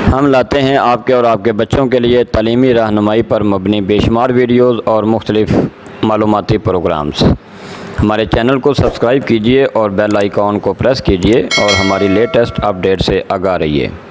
हम लाते हैं आपके और आपके बच्चों के लिए तालीमी रहनुमाई पर मबनी बेशुमार वीडियोज़ और मुख्तलिफ़ मालूमाती प्रोग्राम्स। हमारे चैनल को सब्सक्राइब कीजिए और बेल आइकॉन को प्रेस कीजिए और हमारी लेटेस्ट अपडेट से आगाह रहिए।